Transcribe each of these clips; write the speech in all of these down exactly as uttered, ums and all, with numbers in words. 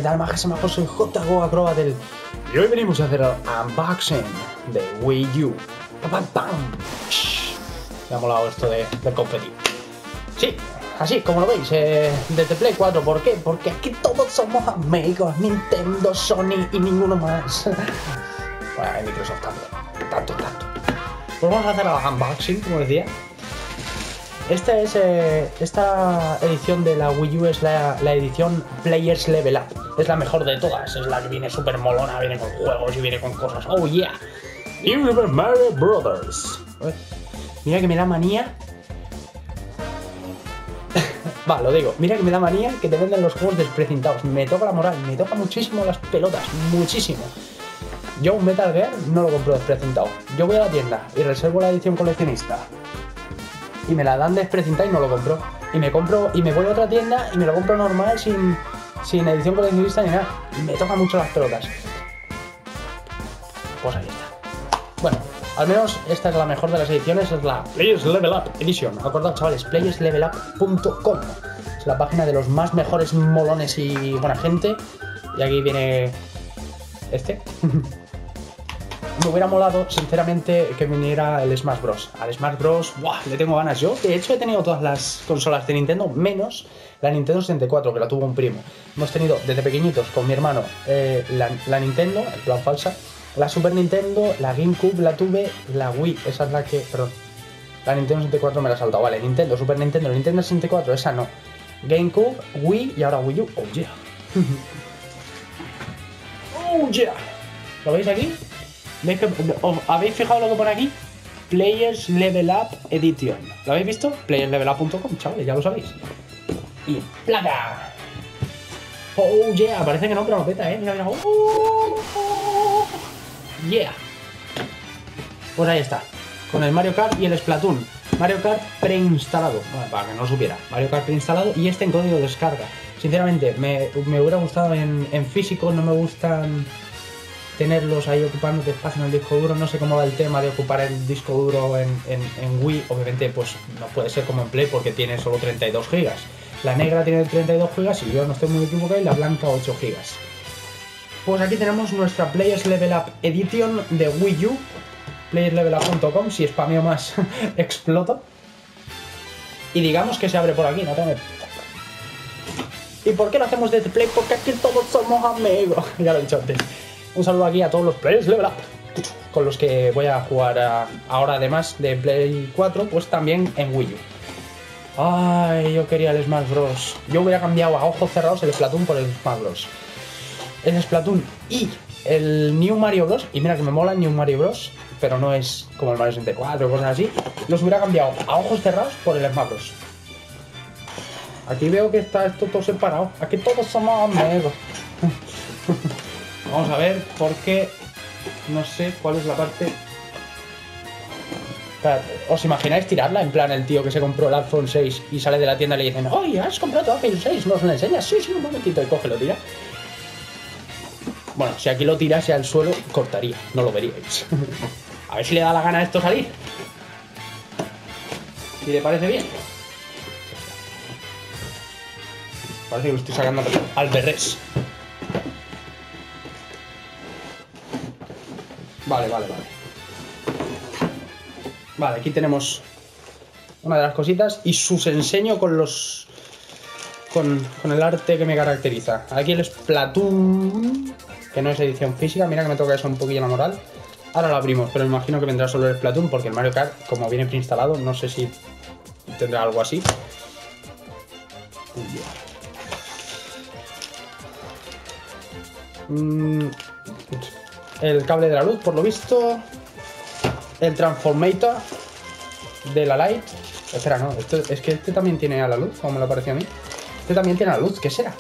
tal más? Que se me ha puesto el J G O Acrobatel. Y hoy venimos a hacer el unboxing de Wii U. ¡Pam, pam! Me ha molado esto de, de confeti. Sí, así como lo veis, eh, desde Play cuatro. ¿Por qué? Porque aquí todos somos amigos. Nintendo, Sony y ninguno más. Bueno, hay Microsoft también. Tanto, tanto. Pues vamos a hacer el unboxing, como decía. Esta es eh, esta edición de la Wii U es la, la edición Players Level Up. Es la mejor de todas. Es la que viene súper molona, viene con juegos y viene con cosas. ¡Oh, yeah! New Super Mario Brothers. Mira que me da manía. Va, lo digo. Mira que me da manía que te venden los juegos desprecintados. Me toca la moral, me toca muchísimo las pelotas. Muchísimo. Yo un Metal Gear no lo compro desprecintado. Yo voy a la tienda y reservo la edición coleccionista. Y me la dan desprecintada y no lo compro. Y me compro y me voy a otra tienda y me lo compro normal sin, sin edición coleccionista ni nada. Y me toca mucho las pelotas. Pues ahí está. Bueno, al menos esta es la mejor de las ediciones, es la Players Level Up Edition. Acordad, chavales, players level up punto com. Es la página de los más mejores molones y buena gente. Y aquí viene este. Me hubiera molado, sinceramente, que viniera el Smash Bros. Al Smash Bros. ¡Buah! Le tengo ganas. Yo, de hecho, he tenido todas las consolas de Nintendo, menos la Nintendo sesenta y cuatro, que la tuvo un primo. Hemos tenido, desde pequeñitos, con mi hermano, eh, la, la Nintendo, en plan falsa, la Super Nintendo, la GameCube la tuve, la Wii, esa es la que... Perdón. La Nintendo sesenta y cuatro me la he saltado. Vale, Nintendo, Super Nintendo, Nintendo sesenta y cuatro, esa no. GameCube, Wii y ahora Wii U. ¡Oh, yeah! ¡Oh, yeah! ¿Lo veis aquí? ¿Veis que, ¿os habéis fijado lo que pone aquí? Players Level Up Edition. ¿Lo habéis visto? players level up punto com, chavales, ya lo sabéis. Y ¡placa! ¡Oh, yeah! Parece que no, pero no peta, ¿eh? Mira, mira. ¡Oh, yeah! Pues ahí está. Con el Mario Kart y el Splatoon. Mario Kart preinstalado. Bueno, para que no lo supiera. Mario Kart preinstalado y este en código de descarga. Sinceramente, me, me hubiera gustado en, en físico. No me gustan tenerlos ahí ocupando espacio en el disco duro. No sé cómo va el tema de ocupar el disco duro en, en, en Wii. Obviamente pues no puede ser como en Play porque tiene solo treinta y dos gigas. La negra tiene treinta y dos gigas y yo no estoy muy equivocado, y la blanca ocho gigas. Pues aquí tenemos nuestra Players Level Up Edition de Wii U. players level up punto com, si spameo más exploto. Y digamos que se abre por aquí, no tengo... ¿Y por qué lo hacemos desde Play? Porque aquí todos somos amigos. Ya lo he dicho antes. Un saludo aquí a todos los Players Level Up, con los que voy a jugar a, ahora, además de Play cuatro, pues también en Wii U. Ay, yo quería el Smash Bros. Yo hubiera cambiado a ojos cerrados el Splatoon por el Smash Bros. El Splatoon y el New Mario Bros. Y mira que me mola el New Mario Bros. Pero no es como el Mario sesenta y cuatro o cosas así. Los hubiera cambiado a ojos cerrados por el Smash Bros. Aquí veo que está esto todo separado. Aquí todos somos amigos. Vamos a ver, porque no sé cuál es la parte. ¿Os imagináis tirarla? En plan, el tío que se compró el iPhone seis y sale de la tienda y le dicen: oye, ¿has comprado tu iPhone seis? ¿Nos lo enseñas? Sí, sí, un momentito, y coge, lo tira. Bueno, si aquí lo tirase al suelo, cortaría, no lo veríais. A ver si le da la gana a esto salir. Si le parece bien. Parece que lo estoy sacando al berrés. Vale, vale, vale. Vale, aquí tenemos una de las cositas y sus enseño con los... Con, con el arte que me caracteriza. Aquí el Splatoon, que no es edición física. Mira que me toca eso un poquillo la moral. Ahora lo abrimos, pero me imagino que vendrá solo el Splatoon, porque el Mario Kart, como viene preinstalado, no sé si tendrá algo así. Mm, el cable de la luz, por lo visto. El Transformator de la Light. Espera, no, esto, es que este también tiene a la luz, como me lo pareció a mí. Este también tiene a la luz, ¿qué será?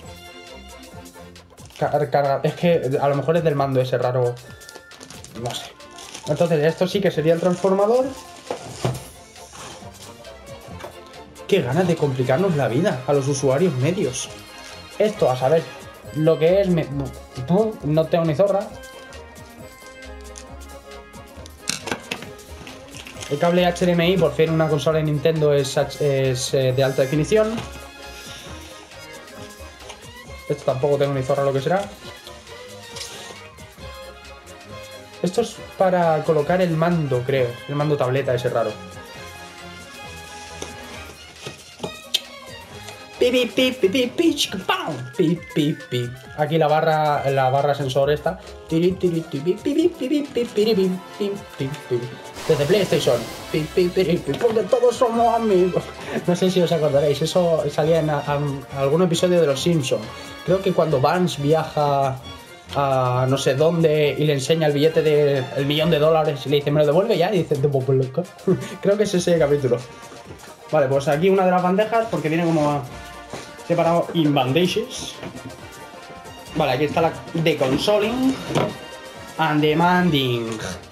Car carga, es que a lo mejor es del mando ese raro. No sé. Entonces esto sí que sería el transformador. Qué ganas de complicarnos la vida a los usuarios medios. Esto, a saber lo que es... Me... No tengo ni zorra. El cable H D M I, por fin una consola de Nintendo es, es eh, de alta definición. Esto tampoco tengo ni zorra lo que será. Esto es para colocar el mando, creo. El mando tableta ese raro. Aquí la barra, la barra sensor esta. Desde PlayStation. Porque todos somos amigos. No sé si os acordaréis. Eso salía en, a, en algún episodio de Los Simpsons. Creo que cuando Vance viaja a no sé dónde y le enseña el billete del de, millón de dólares y le dice, ¿me lo devuelve ya? Y dice, creo que es ese capítulo. Vale, pues aquí una de las bandejas, porque viene como separado in bandages. Vale, aquí está la de consoling and demanding.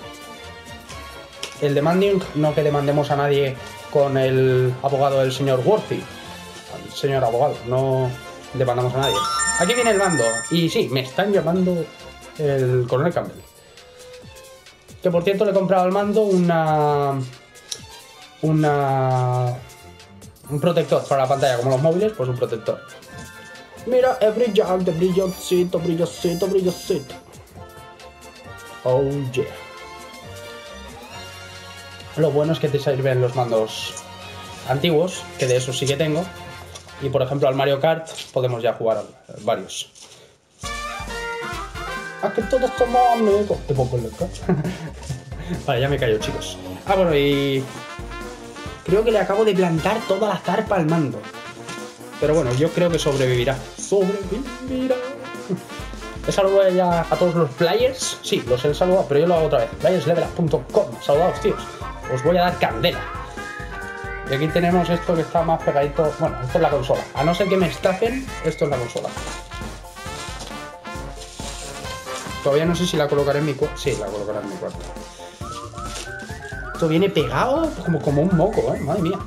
El demanding, no que demandemos a nadie con el abogado del señor Worthy. El señor abogado, no demandamos a nadie. Aquí viene el mando. Y sí, me están llamando el coronel Campbell. Que por cierto le he comprado al mando una... Una... Un protector para la pantalla, como los móviles, pues un protector. Mira, es brillante, brillosito, brillosito, brillosito. Oh yeah. Lo bueno es que te sirven los mandos antiguos, que de esos sí que tengo. Y por ejemplo al Mario Kart podemos ya jugar varios. A que todos somos amigos. Te pongo loco. Vale, ya me callo, chicos. Ah, bueno, y... creo que le acabo de plantar toda la zarpa al mando. Pero bueno, yo creo que sobrevivirá. Sobrevivirá. He saludado ya a todos los players. Sí, los he saludado, pero yo lo hago otra vez. players level up punto com. Saludados, tíos. Os voy a dar candela. Y aquí tenemos esto que está más pegadito. Bueno, esto es la consola. A no ser que me estafen, esto es la consola. Todavía no sé si la colocaré en mi cuarto. Sí, la colocaré en mi cuarto. Esto viene pegado como, como un moco, ¿eh? Madre mía.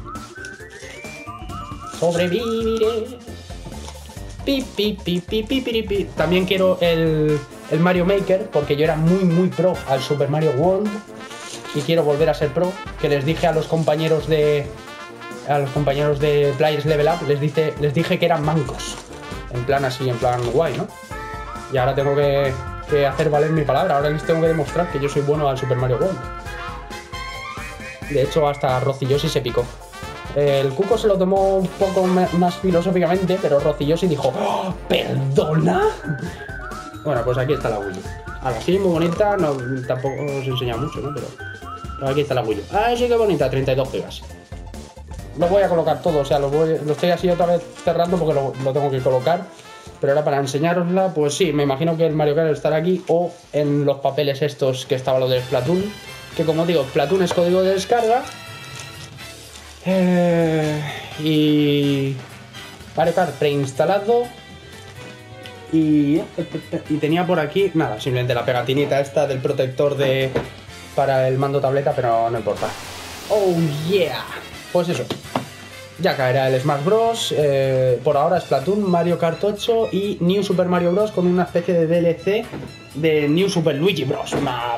Sobreviviré. Pi, pi, pi, pi, pi, pi, pi. También quiero el, el Mario Maker, porque yo era muy, muy pro al Super Mario World. Y quiero volver a ser pro. Que les dije a los compañeros de... A los compañeros de Players Level Up, les, dice, les dije que eran mancos. En plan así, en plan guay, ¿no? Y ahora tengo que, que hacer valer mi palabra. Ahora les tengo que demostrar que yo soy bueno al Super Mario World. De hecho, hasta Rocillosi se picó. El Cuco se lo tomó un poco más filosóficamente, pero Rocillosi dijo, ¡oh, ¿perdona? Bueno, pues aquí está la Wii U. Ahora sí, muy bonita, no, tampoco os enseña mucho, ¿no? Pero, pero aquí está la Wii U. ¡Ah, sí, qué bonita! treinta y dos gigas. Lo voy a colocar todo, o sea, lo, voy, lo estoy así otra vez cerrando porque lo, lo tengo que colocar. Pero ahora para enseñárosla, pues sí, me imagino que el Mario Kart estará aquí o en los papeles estos que estaba lo del Splatoon. Que como digo, Splatoon es código de descarga. Eh, y Mario Kart preinstalado. Y, y tenía por aquí, nada, simplemente la pegatinita esta del protector de para el mando tableta, pero no importa. Oh yeah. Pues eso. Ya caerá el Smash Bros. Eh, por ahora Splatoon, Mario Kart ocho y New Super Mario Bros. Con una especie de D L C de New Super Luigi Bros.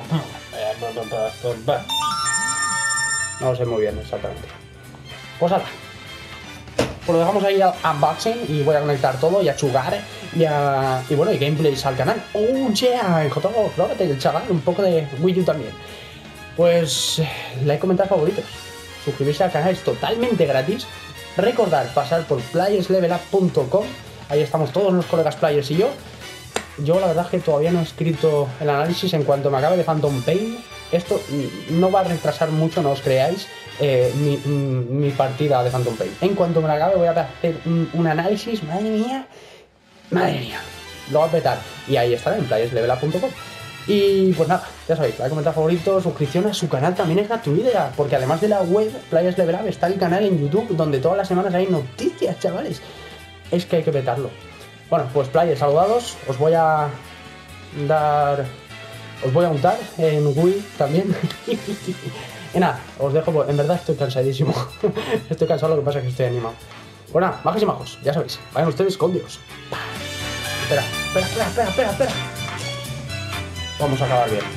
No lo sé muy bien exactamente. Pues nada. Pues lo dejamos ahí al unboxing y voy a conectar todo y a chugar y a... Y bueno, y gameplays al canal. Oh yeah, en J O, flórate el chaval, un poco de Wii U también. Pues like, comentar favoritos. Suscribirse al canal es totalmente gratis. Recordar pasar por players level up punto com. Ahí estamos todos los colegas players y yo. Yo la verdad es que todavía no he escrito el análisis en cuanto me acabe de Phantom Pain. Esto no va a retrasar mucho, no os creáis, eh, mi, mi partida de Phantom Pain. En cuanto me la acabe voy a hacer un, un análisis, madre mía, madre mía, lo voy a petar. Y ahí estará en players level up punto com. Y pues nada, ya sabéis, like, comentar favoritos, suscripción a su canal también es gratuita, porque además de la web Players Level Up está el canal en YouTube donde todas las semanas hay noticias, chavales. Es que hay que petarlo. Bueno, pues Players, saludados, os voy a dar... Os voy a untar en Wii también. Y nada, os dejo, en verdad estoy cansadísimo. Estoy cansado, lo que pasa es que estoy animado. Pues nada, majos y majos, ya sabéis, vayan ustedes con Dios. Espera, espera, espera, espera, espera, espera. Vamos a acabar bien.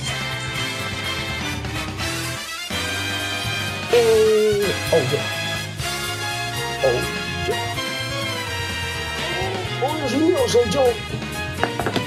Eh, oh yeah. Oh yeah. Oh Dios mío. soy yo.